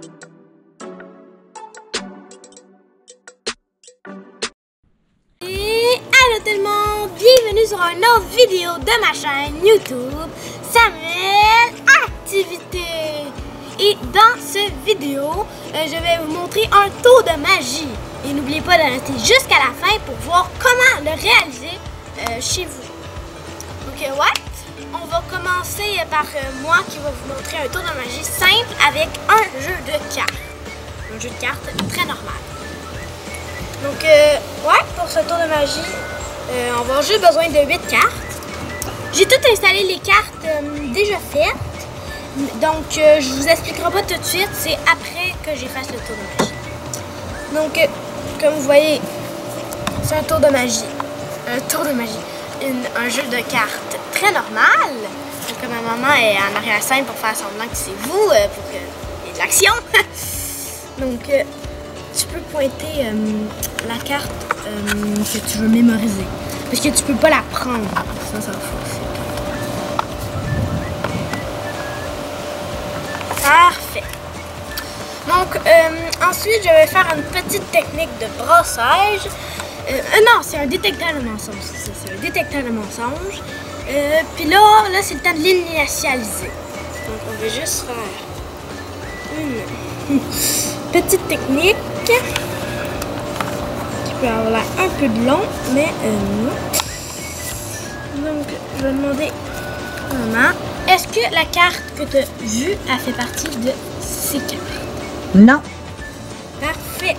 Et allô tout le monde, bienvenue sur une autre vidéo de ma chaîne YouTube Samuel Activité. Et dans cette vidéo, je vais vous montrer un tour de magie. Et n'oubliez pas de rester jusqu'à la fin pour voir comment le réaliser chez vous. Donc ouais, on va commencer par moi qui va vous montrer un tour de magie simple avec un jeu de cartes. Un jeu de cartes très normal. Donc ouais, pour ce tour de magie, on va juste besoin de 8 cartes. J'ai tout installé les cartes déjà faites. Donc je vous expliquerai pas tout de suite, c'est après que j'efface le tour de magie. Donc comme vous voyez, c'est un tour de magie. Un tour de magie. Un jeu de cartes très normal. Comme ma maman est en arrière-scène pour faire semblant que c'est vous, pour qu'il y ait de l'action. Donc tu peux pointer la carte que tu veux mémoriser. Parce que tu peux pas la prendre. Ça va fausser. Parfait. Donc, ensuite, je vais faire une petite technique de brassage. Non, c'est un détecteur de mensonges. C'est un détecteur de mensonges. Puis là c'est le temps de l'initialiser. Donc, on va juste faire une petite technique qui peut avoir l'air un peu de long, mais non. Donc, je vais demander à maman, est-ce que la carte que tu as vue a fait partie de ces cartes? Non. Parfait.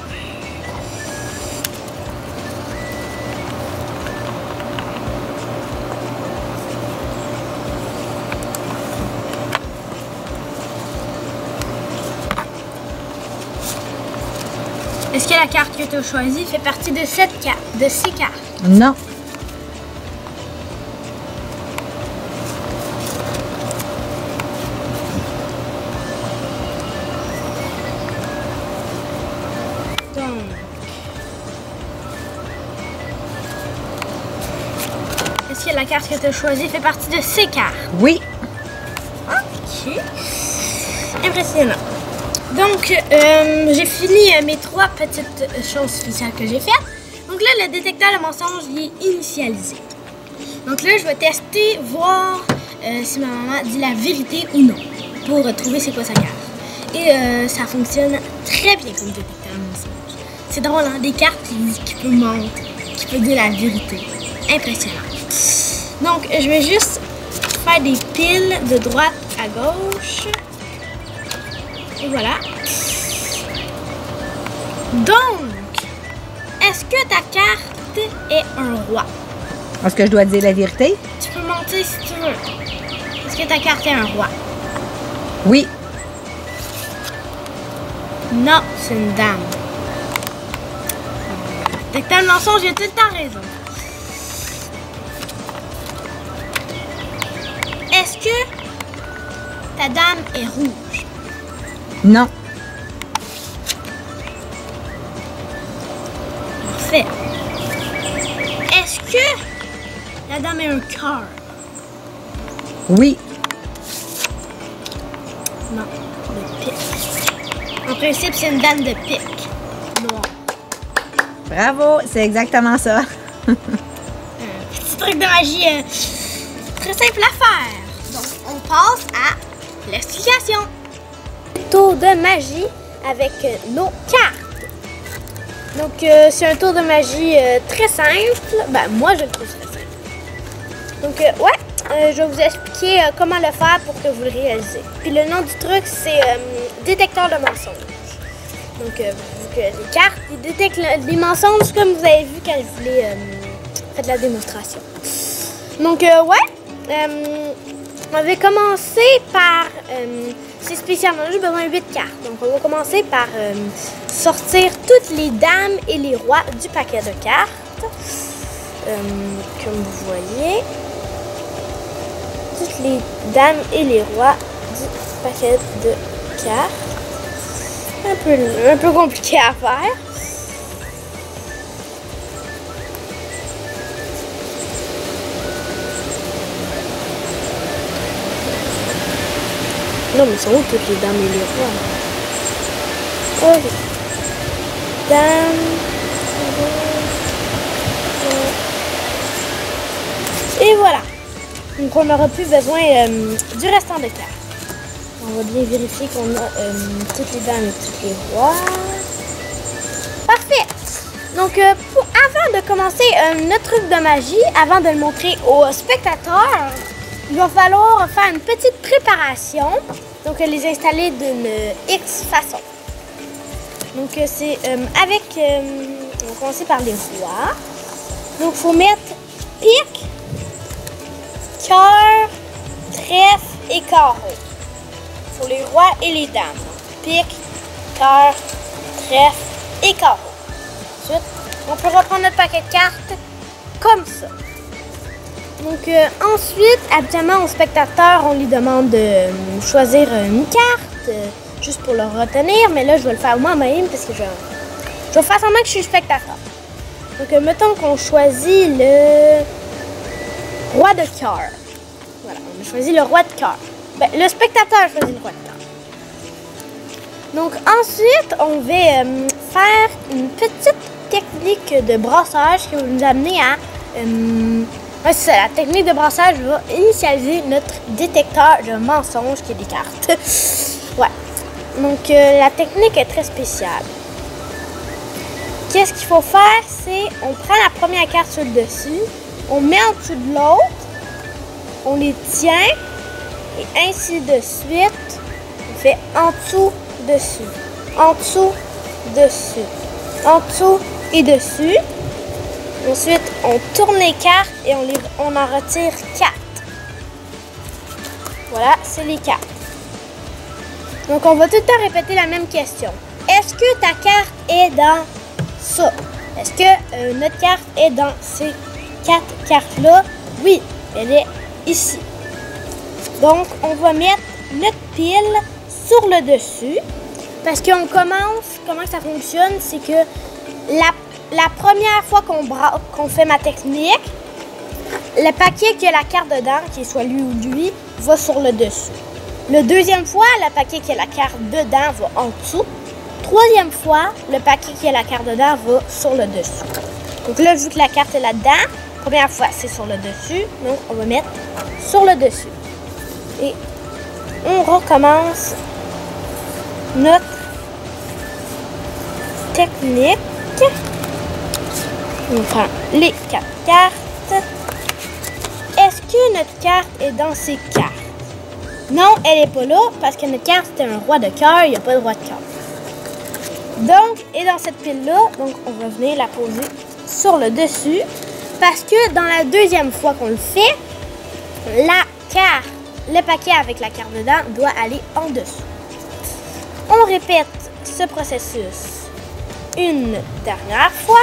Est-ce que la carte que tu as choisie fait partie de cette carte, de ces cartes? Non. Donc, est-ce que la carte que tu as choisie fait partie de ces cartes? Oui. Ok. Impressionnant. Donc, j'ai fini mes 3 petites choses spéciales que j'ai faites. Donc là, le détecteur de mensonges il est initialisé. Donc là, je vais tester, voir si ma maman dit la vérité ou non, pour trouver c'est quoi sa carte. Et ça fonctionne très bien comme détecteur de mensonges. C'est drôle, hein? Des cartes qui peuvent mentir, qui peuvent dire la vérité. Impressionnant. Donc, je vais juste faire des piles de droite à gauche. Et voilà. Donc, est-ce que ta carte est un roi? Est-ce que je dois dire la vérité? Tu peux mentir si tu veux. Est-ce que ta carte est un roi? Oui. Non, c'est une dame. Détecteur de mensonge, j'ai tout le temps raison. Est-ce que ta dame est rouge? Non. Parfait. Est-ce que la dame est un cœur? Oui. Non, de pique. En principe, c'est une dame de pique. Noire. Bravo, c'est exactement ça. Un petit truc de magie très simple à faire. Donc, on passe à l'explication. Tour de magie avec nos cartes. Donc, c'est un tour de magie très simple. Ben, moi, je le trouve très simple. Donc, ouais, je vais vous expliquer comment le faire pour que vous le réalisez. Puis, le nom du truc, c'est détecteur de mensonges. Donc, vu que les cartes, ils détectent les mensonges comme vous avez vu quand je voulais faire la démonstration. Donc, ouais, on va commencer par... c'est spécialement, j'ai besoin de 8 cartes. Donc, on va commencer par sortir toutes les dames et les rois du paquet de cartes. Comme vous voyez. Toutes les dames et les rois du paquet de cartes. Un peu compliqué à faire. Non, mais sont où toutes les dames et les rois? Ok. Dame. Et voilà. Donc on n'aura plus besoin du restant de cartes. On va bien vérifier qu'on a toutes les dames et tous les rois. Parfait. Donc avant de commencer notre truc de magie, avant de le montrer aux spectateurs, il va falloir faire une petite préparation. Donc les installer d'une X façon. Donc c'est avec, on va commencer par les rois. Donc il faut mettre pique, cœur, trèfle et carreau. Pour les rois et les dames. Pique, cœur, trèfle et carreau. Ensuite, on peut reprendre notre paquet de cartes comme ça. Donc ensuite, habituellement au spectateur, on lui demande de choisir une carte juste pour le retenir. Mais là, je vais le faire moi-même parce que je vais faire semblant que je suis spectateur. Donc mettons qu'on choisit le roi de cœur. Voilà, on a choisi le roi de cœur. Ben, le spectateur choisit le roi de cœur. Donc ensuite, on va faire une petite technique de brassage qui va nous amener à... c'est ça, la technique de brassage va initialiser notre détecteur de mensonges qui est des cartes. Ouais. Donc la technique est très spéciale. Qu'est-ce qu'il faut faire? C'est on prend la première carte sur le dessus, on met en dessous de l'autre, on les tient et ainsi de suite. On fait en dessous, dessus, en dessous, dessus, en dessous et dessus. Ensuite, on tourne les cartes et on en retire 4. Voilà, c'est les cartes. Donc, on va tout le temps répéter la même question. Est-ce que ta carte est dans ça? Est-ce que notre carte est dans ces 4 cartes-là? Oui, elle est ici. Donc, on va mettre notre pile sur le dessus. Parce qu'on commence, comment ça fonctionne, c'est que la première fois qu'on fait ma technique, le paquet qui a la carte dedans, qui soit lui ou lui, va sur le dessus. La deuxième fois, le paquet qui a la carte dedans va en dessous. Troisième fois, le paquet qui a la carte dedans va sur le dessus. Donc là, vu que la carte est là-dedans, première fois, c'est sur le dessus. Donc, on va mettre sur le dessus. Et on recommence notre technique. On prend les 4 cartes. Est-ce que notre carte est dans ces cartes? Non, elle n'est pas là parce que notre carte c'est un roi de cœur, il n'y a pas de roi de cœur. Donc, et dans cette pile-là, donc on va venir la poser sur le dessus parce que dans la deuxième fois qu'on le fait, la carte, le paquet avec la carte dedans doit aller en dessous. On répète ce processus une dernière fois.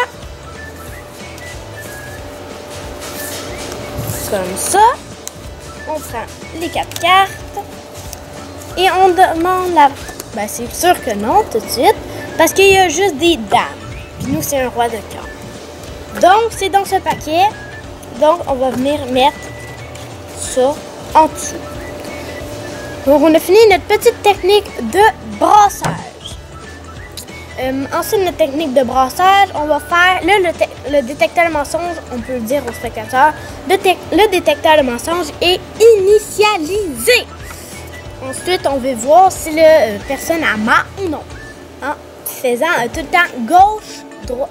Comme ça. On prend les 4 cartes et on demande la... Ben, c'est sûr que non, tout de suite, parce qu'il y a juste des dames. Puis nous, c'est un roi de cœur. Donc, c'est dans ce paquet. Donc, on va venir mettre ça en dessous. Donc, on a fini notre petite technique de brassage. Ensuite, notre technique de brassage, on va faire le détecteur de mensonges, on peut le dire aux spectateurs, le détecteur de mensonges est initialisé. Ensuite, on va voir si la personne a ment ou non. En faisant tout le temps gauche,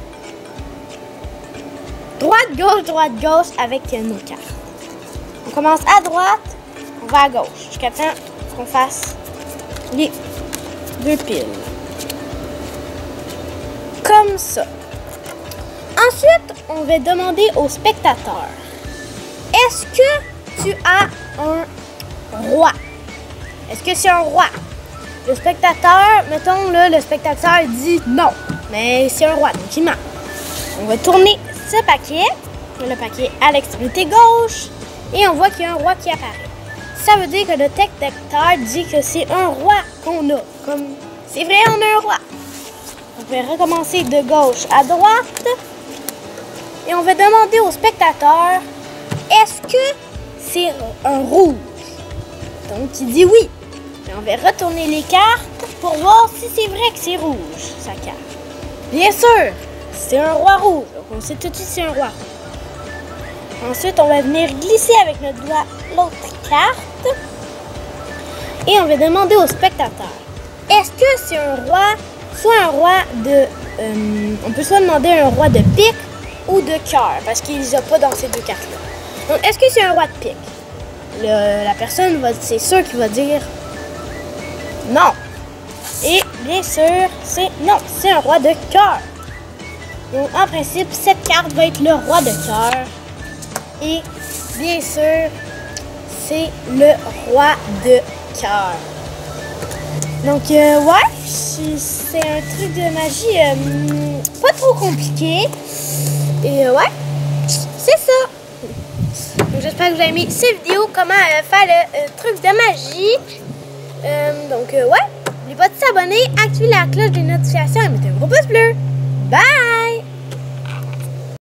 droite, gauche avec nos cartes. On commence à droite, on va à gauche, jusqu'à temps qu'on fasse les 2 piles. Comme ça. Ensuite, on va demander au spectateur, est-ce que tu as un roi? Est-ce que c'est un roi? Le spectateur, mettons là, le spectateur dit non, mais c'est un roi, donc il ment. On va tourner ce paquet, le paquet à l'extrémité gauche, et on voit qu'il y a un roi qui apparaît. Ça veut dire que le détecteur dit que c'est un roi qu'on a. Comme c'est vrai, on a un roi. On va recommencer de gauche à droite. Et on va demander au spectateur, est-ce que c'est un rouge? Donc, il dit oui. On va retourner les cartes pour voir si c'est vrai que c'est rouge, sa carte. Bien sûr, c'est un roi rouge. Donc on sait tout de suite que c'est un roi rouge. Ensuite, on va venir glisser avec notre doigt l'autre carte. Et on va demander au spectateur, est-ce que c'est un roi, soit un roi de... on peut soit demander un roi de pique ou de cœur, parce qu'il les a pas dans ces deux cartes-là. Donc, est-ce que c'est un roi de pique? La personne, c'est sûr qu'il va dire non. Et bien sûr, c'est non, c'est un roi de cœur. Donc, en principe, cette carte va être le roi de cœur. Et bien sûr, c'est le roi de cœur. Donc, ouais, c'est un truc de magie pas trop compliqué. Et ouais, c'est ça. Donc, j'espère que vous avez aimé cette vidéo, comment faire le truc de magie. Donc, ouais, n'oubliez pas de s'abonner, activer la cloche des notifications et mettez un gros pouce bleu. Bye!